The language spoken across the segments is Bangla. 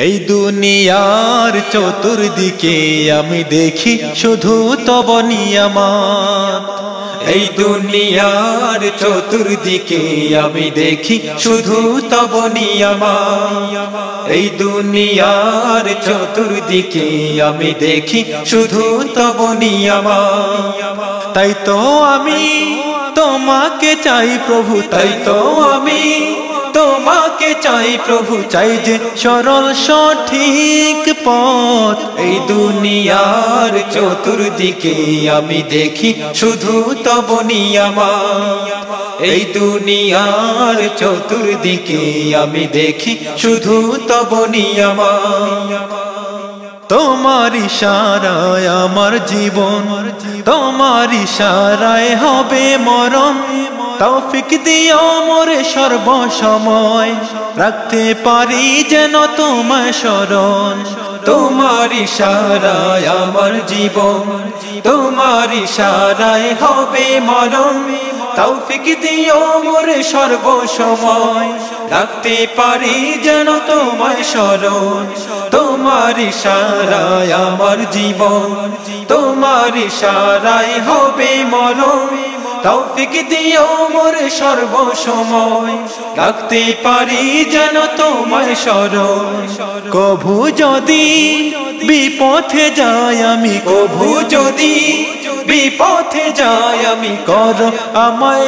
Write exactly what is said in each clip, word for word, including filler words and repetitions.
এই দুনিয়ার চতুর্দিকে আমি দেখি শুধু তব নিয়ামত। এই দুনিয়ার চতুর্দিকে আমি দেখি শুধু তব নিয়ামত। এই দুনিয়ার চতুর্দিকে আমি দেখি শুধু তব নিয়ামত। তাই তো আমি তোমাকে চাই প্রভু, তাই তো আমি তোমাকে চাই প্রভু, চাই যে সরল সঠিক পথ। এই দুনিয়ার চতুর্দিকে আমি দেখি শুধু তব নিয়ামত। এই দুনিয়ার চতুর্দিকে আমি দেখি শুধু তব নিয়ামত। তোমার ইশারায় আমার জীবন, তোমার ইশারায় হবে মরণ। তৌফিক দিও মোরে সর্বসময়, রাখতে পারি যেন তোমায় স্মরণ। তোমার ইশারায় আমার জীবন, তোমার ইশারায় হবে মরণ। তৌফিক দিও মোরে সর্বসময়, রাখতে পারি যেন তোমায় স্মরণ। তোমার ইশারায় আমার জীবন, তোমার ইশারায় হবে মরণ। তৌফিক দিও মোরে সর্বসময়, রাখতে পারি যেন তোমায় স্মরণ। কভু যদি বিপথে যাই আমি, কভু যদি বিপথে যাই আমি, কর আমায়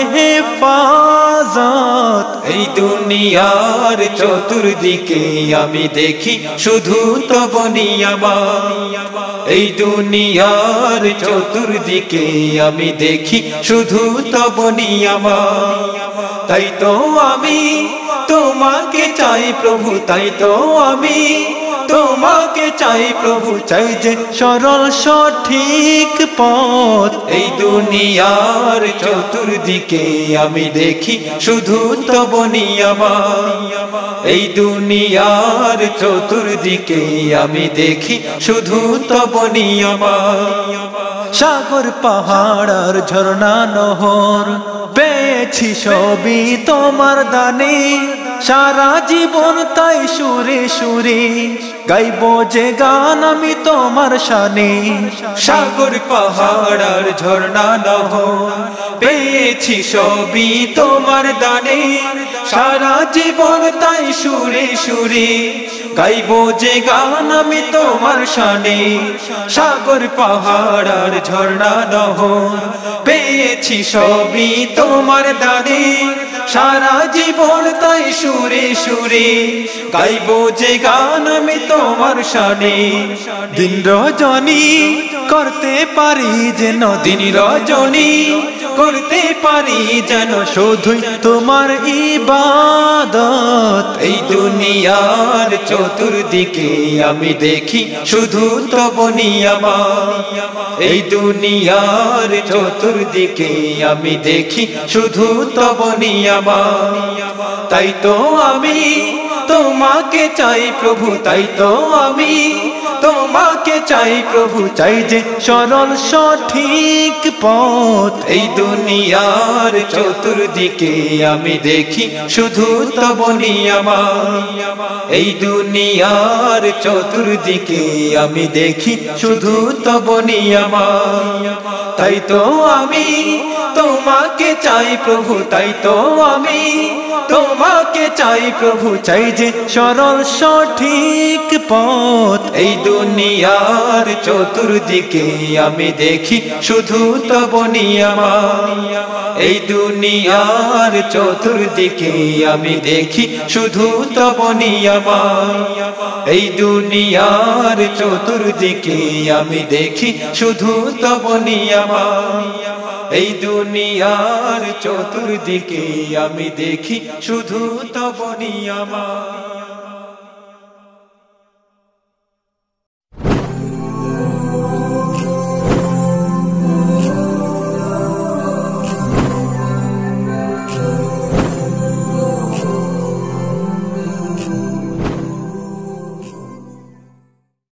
হেফাজত। এই দুনিয়ার চতুর্দিকে আমি দেখি শুধু তব নিয়ামত। এই দুনিয়ার চতুর্দিকে আমি দেখি শুধু তব নিয়ামত। তাই তো আমি তোমাকে চাই প্রভু, তাই তো আমি তোমাকে চাই প্রভু, চাই যে সরল সঠিক পথ। এই দুনিয়ার চতুর্দিকে আমি দেখি শুধু তব নিয়ামত। এই দুনিয়ার চতুর্দিকে আমি দেখি শুধু তব নিয়ামত। সাগর পাহাড় আর ঝর্ণা নহর পেয়েছি সবই তোমার দানে। সারা জীবন তাই সুরে সুরে গাইব যে গান আমি তোমার শানে। সাগর পাহাড় আর ঝর্ণা নহর পেয়েছি সবই তোমার দানে। সারা জীবন তাই সুরে সুরে গাইব যে গান আমি তোমার শানে। সাগর পাহাড় আর ঝর্ণা নহর পেয়েছি সবই তোমার দানে। সারা জীবন তাই সুরে সুরে গাইব যে গান আমি তোমার শানে। দিন রজনী করতে পারি যেন, দিন রজনী করতে পারি যেন শুধুই তোমার ইবাদত। এই দুনিয়ার চতুর্দিকে আমি দেখি শুধু তব নিয়ামত। এই দুনিয়ার চতুর্দিকে আমি দেখি শুধু তব নিয়ামত। তাই তো আমি তোমাকে চাই প্রভু, তাই তো আমি তোমাকে চাই প্রভু, চাই যে সরল সঠিক পথ। এই দুনিয়ার চতুর্দিকে আমি দেখি শুধু তব নিয়ামত। এই দুনিয়ার চতুর্দিকে আমি দেখি শুধু তব নিয়ামত। তাই তো আমি তোমাকে চাই প্রভু, তাই তো আমি তোমাকে চাই প্রভু, চাই যে সরল সঠিক পথ। এই দুনিয়ার চতুর্দিকে আমি দেখি শুধু তব নিয়ামত। এই দুনিয়ার চতুর্দিকে আমি দেখি শুধু তব নিয়ামত। এই দুনিয়ার চতুর্দিকে আমি দেখি শুধু তব নিয়ামত। এই দুনিয়ার চতুর্দিকে আমি দেখি শুধু তব নিয়ামত।